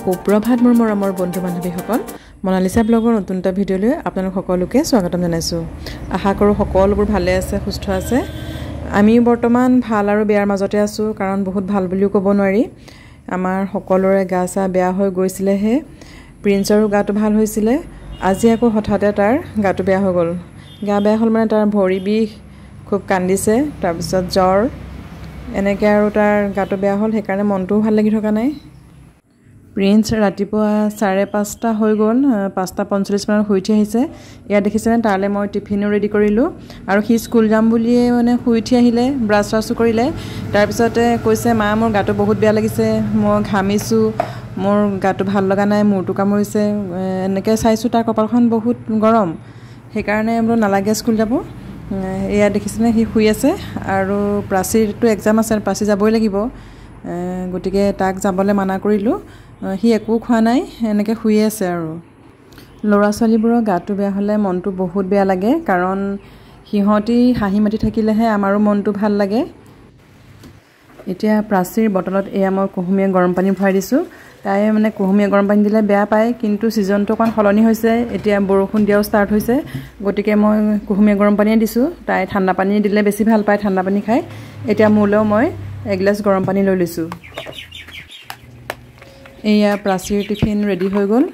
সুপ্ৰভাত মোৰ মৰমৰ বন্ধু বান্ধৱীসকল মনালিসা ব্লগৰ নতুন এটা ভিডিঅ'লৈ আপোনালোক সকলোকে স্বাগতম জনাইছো। আশা কৰোঁ সকলোবোৰ ভালে আছে, সুস্থ আছে। আমি বৰ্তমান ভাল আৰু বেয়াৰ মাজতে আছো, কাৰণ বহুত ভাল বুলিও ক'ব নোৱাৰি। আমাৰ সকলোৰে গা চা বেয়া হৈ গৈছিলেহে। প্ৰিন্সৰো গাটো ভাল হৈছিলে, আজি আকৌ হঠাতে তাৰ গাটো বেয়া হৈ গ'ল। গা বেয়া হ'ল মানে তাৰ ভৰি বিষ, খুব কান্দিছে, তাৰপিছত জ্বৰ, এনেকৈ আৰু তাৰ গাটো বেয়া হ'ল। সেইকাৰণে মনটোও ভাল লাগি থকা নাই। প্ৰিন্স ৰাতিপুৱা 5:30 হৈ গ'ল, 5:45 মানত শুই উঠি আহিছে। ইয়াত দেখিছেনে, তালৈ মই টিফিনো ৰেডি কৰিলোঁ আৰু সি স্কুল যাম বুলিয়ে মানে শুই উঠি আহিলে, ব্ৰাছ চ্ৰাছো কৰিলে। তাৰপিছতে কৈছে, মা মোৰ গাটো বহুত বেয়া লাগিছে, মই ঘামিছোঁ, মোৰ গাটো ভাল লগা নাই, মূৰটো কামুৰিছে। এনেকৈ চাইছোঁ তাৰ কপালখন বহুত গৰম, সেইকাৰণে বোলো নালাগে স্কুল যাব। এয়া দেখিছেনে, সি শুই আছে আৰু প্ৰাচীৰটো এক্সাম আছে, প্ৰাচী যাবই লাগিব, গতিকে তাক যাবলৈ মানা কৰিলোঁ। সি একো খোৱা নাই, এনেকৈ শুই আছে। আৰু ল'ৰা ছোৱালীবোৰৰ গাটো বেয়া হ'লে মনটো বহুত বেয়া লাগে, কাৰণ সিহঁতি হাঁহি মাতি থাকিলেহে আমাৰো মনটো ভাল লাগে। এতিয়া প্ৰাচীৰ বটলত এয়া মই কুহুমীয়া গৰম পানী ভৰাই দিছোঁ। তাই মানে কুহুমীয়া গৰম পানী দিলে বেয়া পায়, কিন্তু ছিজনটো অকণ সলনি হৈছে, এতিয়া বৰষুণ দিয়াও ষ্টাৰ্ট হৈছে, গতিকে মই কুহুমীয়া গৰম পানীয়ে দিছোঁ। তাই ঠাণ্ডা পানী দিলে বেছি ভাল পায়, ঠাণ্ডা পানী খায়। এতিয়া মোলৈও মই এগিলাচ গৰম পানী লৈ লৈছোঁ। এয়া প্ৰাচীৰ টিফিন ৰেডি হৈ গ'ল।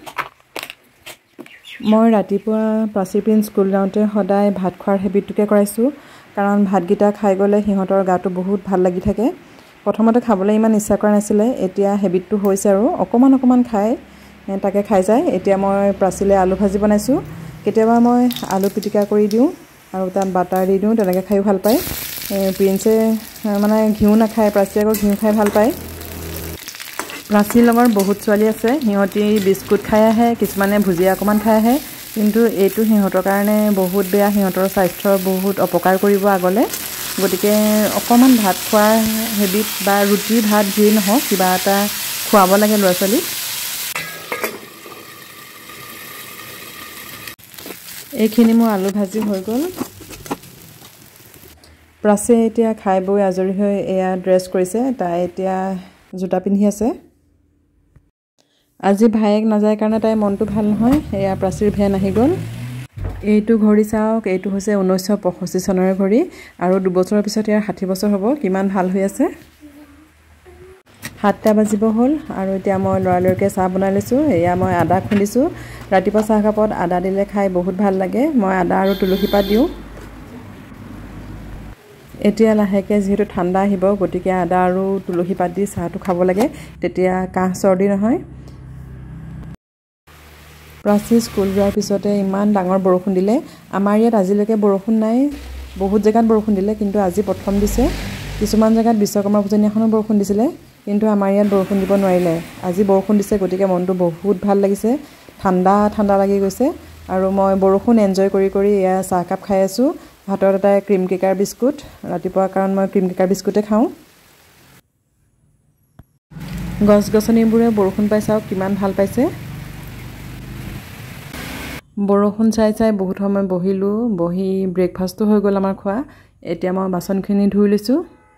মই ৰাতিপুৱা প্ৰাচী প্ৰিন্স স্কুল যাওঁতে সদায় ভাত খোৱাৰ হেবিটটোকে কৰাইছোঁ, কাৰণ ভাতকেইটা খাই গ'লে সিহঁতৰ গাটো বহুত ভাল লাগি থাকে। প্ৰথমতে খাবলৈ ইমান ইচ্ছা কৰা নাছিলে, এতিয়া হেবিটটো হৈছে আৰু অকণমান খাই তাকে খাই যায়। এতিয়া মই প্ৰাচীলৈ আলু ভাজি বনাইছোঁ। কেতিয়াবা মই আলু পিটিকা কৰি দিওঁ আৰু তাত বাটাৰ দি দিওঁ, তেনেকৈ খায়ো ভাল পায়। প্ৰিন্সে মানে ঘিউ নাখায়, প্ৰাচীয়ে আকৌ ঘিউ খাই ভাল পায়। প্ৰাচীৰ লগত বহুত ছোৱালী আছে, সিহঁতি বিস্কুট খাই আহে, কিছুমানে ভুজিয়া অকণমান খাই আহে, কিন্তু এইটো সিহঁতৰ কাৰণে বহুত বেয়া, সিহঁতৰ স্বাস্থ্যৰ বহুত অপকাৰ কৰিব আগলৈ। গতিকে অকণমান ভাত খোৱাৰ হেবিট বা ৰুটি ভাত যি নহওক কিবা এটা খুৱাব লাগে ল'ৰা ছোৱালীক। এইখিনি মোৰ আলু ভাজি হৈ গ'ল। প্ৰাচীয়ে এতিয়া খাই বৈ আজৰি হৈ এয়া ড্ৰেছ কৰিছে, তাই এতিয়া জোতা পিন্ধি আছে। আজি ভায়েক নাযায় কাৰণে তাইৰ মনটো ভাল নহয়। এয়া প্ৰাচীৰ ভেন আহি গ'ল। এইটো ঘড়ী চাওক, এইটো হৈছে 1965 চনৰে ঘড়ী, আৰু 2 বছৰৰ পিছত ইয়াৰ 60 বছৰ হ'ব। কিমান ভাল হৈ আছে। 7টা বাজিব হ'ল আৰু এতিয়া মই লৰালৰিকৈ চাহ বনাই লৈছোঁ। এয়া মই আদা খুন্দিছোঁ। ৰাতিপুৱা চাহকাপত আদা দিলে খাই বহুত ভাল লাগে। মই আদা আৰু তুলসী পাত দিওঁ। এতিয়া লাহেকৈ যিহেতু ঠাণ্ডা আহিব, গতিকে আদা আৰু তুলসী পাত দি চাহটো খাব লাগে, তেতিয়া কাহ চৰ্দি নহয়। প্ৰাচী স্কুল যোৱাৰ পিছতে ইমান ডাঙৰ বৰষুণ দিলে। আমাৰ ইয়াত আজিলৈকে বৰষুণ নাই, বহুত জেগাত বৰষুণ দিলে, কিন্তু আজি প্ৰথম দিছে। কিছুমান জেগাত বিশ্বকৰ্মা পূজা দিনাখনো বৰষুণ দিছিলে, কিন্তু আমাৰ ইয়াত বৰষুণ দিব নোৱাৰিলে। আজি বৰষুণ দিছে, গতিকে মনটো বহুত ভাল লাগিছে, ঠাণ্ডা লাগি গৈছে। আৰু মই বৰষুণ এনজয় কৰি এয়া চাহকাপ খাই আছোঁ। হাতত এটা ক্ৰীম কেকাৰ বিস্কুট, ৰাতিপুৱা কাৰণ মই ক্ৰীম কেকাৰ বিস্কুটে খাওঁ। গছ গছনিবোৰে বৰষুণ পাই চাওক কিমান ভাল পাইছে। বৰষুণ চাই বহুত সময় বহিলোঁ, বহি ব্ৰেকফাষ্টো হৈ গ'ল আমাৰ খোৱা। এতিয়া মই বাচনখিনি ধুই লৈছোঁ।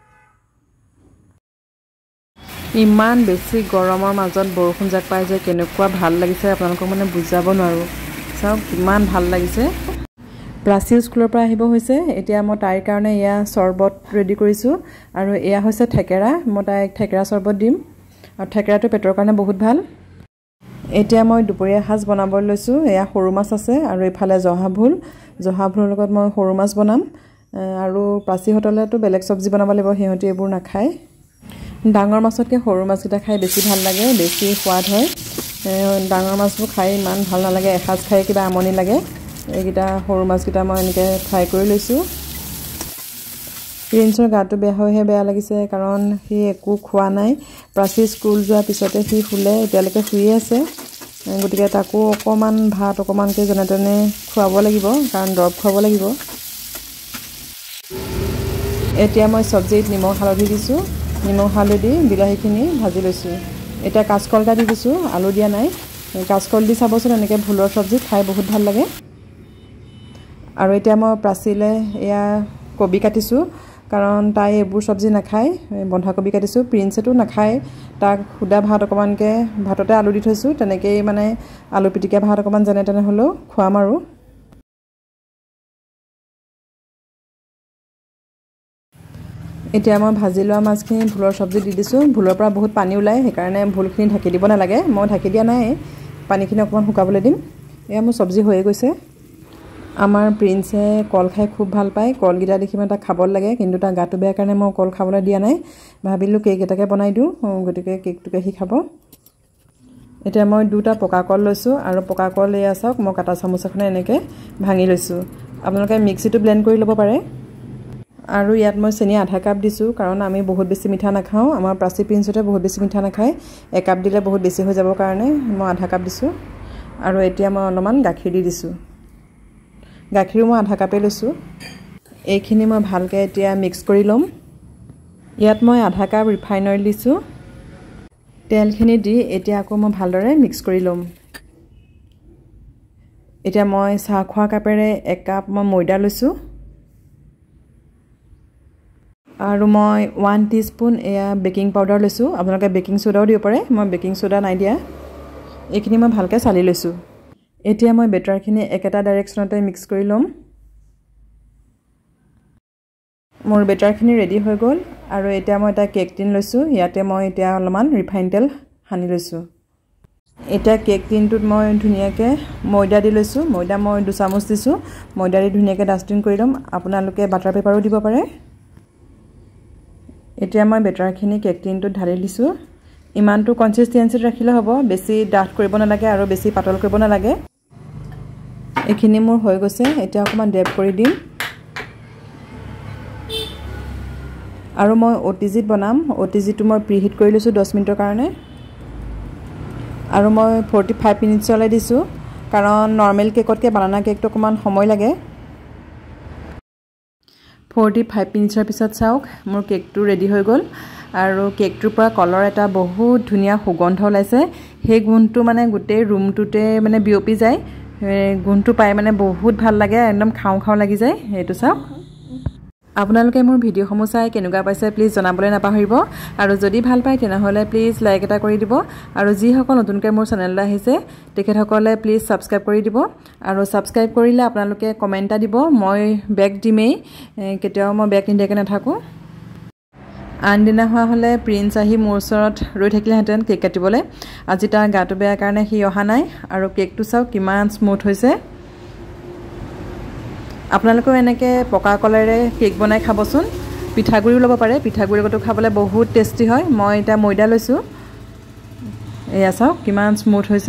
ইমান বেছি গৰমৰ মাজত বৰষুণ জাক পাই যে কেনেকুৱা ভাল লাগিছে, আপোনালোকক মানে বুজাব নোৱাৰোঁ। চাওক কিমান ভাল লাগিছে। প্ৰাচী স্কুলৰ পৰা আহিব হৈছে। এতিয়া মই তাইৰ কাৰণে এয়া চৰ্বত ৰেডি কৰিছোঁ, আৰু এয়া হৈছে থেকেৰা। মই তাইক থেকেৰা চৰ্বত দিম, আৰু থেকেৰাটো পেটৰ কাৰণে বহুত ভাল। এতিয়া মই দুপৰীয়া সাজ বনাবলৈ লৈছোঁ। এয়া সৰু মাছ আছে, আৰু এইফালে জহা ভোলৰ লগত মই সৰু মাছ বনাম। আৰু প্ৰাচীহঁতলৈতো বেলেগ চব্জি বনাব লাগিব, সিহঁতি এইবোৰ নাখায়। ডাঙৰ মাছতকৈ সৰু মাছকেইটা খাই বেছি ভাল লাগে, বেছি সোৱাদ হয়। ডাঙৰ মাছবোৰ খাই ইমান ভাল নালাগে, এসাঁজ খাই কিবা আমনি লাগে। এইকেইটা সৰু মাছকেইটা মই এনেকৈ ফ্ৰাই কৰি লৈছোঁ। প্ৰিন্সৰ গাটো বেয়া হৈহে বেয়া লাগিছে, কাৰণ সি একো খোৱা নাই। প্ৰাচী স্কুল যোৱাৰ পিছতে সি শুলে, এতিয়ালৈকে শুইয়ে আছে। গতিকে তাকো অকণমান ভাত অকণমানকৈ যেনে তেনে খুৱাব লাগিব, কাৰণ দৰৱ খুৱাব লাগিব। এতিয়া মই চব্জিত নিমখ হালধি দিছোঁ। নিমখ হালধি দি বিলাহীখিনি ভাজি লৈছোঁ। এতিয়া কাচকল এটা দি দিছোঁ, আলু দিয়া নাই। কাচকল দি চাবচোন, এনেকৈ ভোলৰ চব্জি খাই বহুত ভাল লাগে। আৰু এতিয়া মই প্ৰাচীলৈ এয়া কবি কাটিছোঁ। কাৰণ তাই এইবোৰ চব্জি নাখায় বন্ধাকবি কাটিছোঁ প্ৰিন্সেটো নাখায় তাক সুদা ভাত অকমানকৈ ভাততে আলু দি থৈছোঁ তেনেকেই মানে আলু পিটিকা ভাত অকমান যেনে তেনে হ'লেও খুৱাম আৰু এতিয়া মই ভাজি লোৱা মাছখিনি ভোলৰ চব্জি দি দিছোঁ ভোলৰ পৰা বহুত পানী ওলায় সেইকাৰণে ভোলখিনি ঢাকি দিব নালাগে মই ঢাকি দিয়া নাই পানীখিনি অকমান শুকাবলৈ দিম এয়া মোৰ চব্জি হৈয়ে গৈছে আমাৰ প্ৰিন্সে কল খাই খুব ভাল পায় কলগিটা দেখি মই তাক খাব লাগে কিন্তু তাৰ গাটো বেয়া কাৰণে মই কল খাবলৈ দিয়া নাই ভাবিলোঁ কেক এটাকে বনাই দিওঁ গতিকে কেকটোকে সি খাব এতিয়া মই দুটা পকা কল লৈছোঁ আৰু পকা কল এয়া চাওক মই কাটা চামুচ এখনে এনেকৈ ভাঙি লৈছোঁ আপোনালোকে মিক্সিটো ব্লেণ্ড কৰি ল'ব পাৰে আৰু ইয়াত মই চেনি আধা কাপ দিছোঁ কাৰণ আমি বহুত বেছি মিঠা নাখাওঁ আমাৰ প্ৰাচী প্ৰিন্সতে বহুত বেছি মিঠা নাখায় একাপ দিলে বহুত বেছি হৈ যাব কাৰণে মই আধা কাপ দিছোঁ আৰু এতিয়া মই অলপমান গাখীৰ দি দিছোঁ গাখীৰো মই আধা কাপে লৈছোঁ এইখিনি মই ভালকৈ এতিয়া মিক্স কৰি ল'ম ইয়াত মই আধা কাপ ৰিফাইন অইল দিছোঁ তেলখিনি দি এতিয়া আকৌ মই ভালদৰে মিক্স কৰি ল'ম এতিয়া মই চাহ খোৱা কাপেৰে এক কাপ মই ময়দা লৈছোঁ আৰু মই 1 টিস্পুন এয়া বেকিং পাউডাৰ লৈছোঁ আপোনালোকে বেকিং সোডাও দিব পাৰে মই বেকিং সোডা নাই দিয়া এইখিনি মই ভালকৈ চালি লৈছোঁ এতিয়া মই বেটাৰখিনি একেটা ডাইৰেকশ্যনতে মিক্স কৰি ল'ম মোৰ বেটাৰখিনি ৰেডি হৈ গ'ল আৰু এতিয়া মই এটা কেক টিন লৈছোঁ ইয়াতে মই এতিয়া অলপমান ৰিফাইন তেল সানি লৈছোঁ এতিয়া কেক টিনটোত মই ধুনীয়াকৈ ময়দা দি লৈছোঁ ময়দা মই 2 চামুচ দিছোঁ ময়দা দি ধুনীয়াকৈ ডাষ্টিং কৰি ল'ম আপোনালোকে বাটাৰ পেপাৰো দিব পাৰে এতিয়া মই বেটাৰখিনি কেক টিনটোত ঢালি দিছোঁ ইমানটো কনসিস্টেন্সিত ৰাখিলে হ'ব বেছি ডাঠ কৰিব নালাগে আৰু বেছি পাতল কৰিব নালাগে এইখিনি মোৰ হৈ গৈছে এতিয়া অকমান ডেপ কৰি দিম আৰু মই OTGত বনাম OTGটো মই প্ৰিহিট কৰি লৈছোঁ 10 মিনিটৰ কাৰণে আৰু মই 45 মিনিটছলৈ দিছোঁ কাৰণ নৰ্মেল কেকতকৈ বানানা কেকটো অকমান সময় লাগে 45 মিনিটৰ পিছত চাওক মোৰ কেকটো ৰেডি হৈ গ'ল আৰু কেকটোৰ পৰা কলৰ এটা বহুত ধুনীয়া সুগন্ধ ওলাইছে সেই গুণটো মানে গোটেই ৰুমটোতে মানে বিয়পি যায় গুণটো পাই মানে বহুত ভাল লাগে একদম খাও খাও লাগি যায় এইটো চাওক আপোনালোকে মোৰ ভিডিঅ'সমূহ চাই কেনেকুৱা পাইছে প্লিজ জনাবলৈ নাপাহৰিব আৰু যদি ভাল পায় তেনেহ'লে প্লিজ লাইক এটা কৰি দিব আৰু যিসকল নতুনকৈ মোৰ চেনেললৈ আহিছে তেখেতসকলে প্লিজ সাবস্ক্ৰাইব কৰি দিব আৰু সাবস্ক্ৰাইব কৰিলে আপোনালোকে কমেন্ট এটা দিব মই বেক দিমেই কেতিয়াও মই বেক নিদিয়াকৈ নাথাকোঁ আনদিনা হোৱা হ'লে প্ৰিন্স আহি মোৰ ওচৰত ৰৈ থাকিলেহেঁতেন কেক কাটিবলৈ আজি তাৰ গাটো বেয়া কাৰণে সি অহা নাই আৰু কেকটো চাওক কিমান স্মুথ হৈছে আপোনালোকেও এনেকৈ পকা কলেৰে কেক বনাই খাবচোন পিঠাগুড়িও ল'ব পাৰে পিঠাগুড়িৰ লগতো খাবলৈ বহুত টেষ্টি হয় মই এতিয়া ময়দা লৈছোঁ এয়া চাওক কিমান স্মুথ হৈছে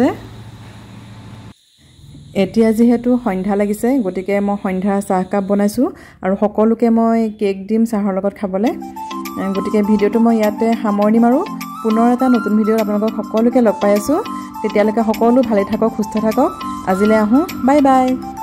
এতিয়া যেহেতু সন্ধ্যা লাগিছে গতিকে মই সন্ধ্যাৰ চাহ কাপ বনাইছোঁ আৰু সকলোকে মই কেক দিম চাহৰ লগত খাবলৈ গতিকে ভিডিঅ'টো মই ইয়াতে সামৰণি মাৰোঁ পুনৰ এটা নতুন ভিডিঅ'ত আপোনালোকক সকলোকে লগ পাই আছোঁ তেতিয়ালৈকে সকলো ভালে থাকক সুস্থ থাকক আজিলৈ আহোঁ বাই বাই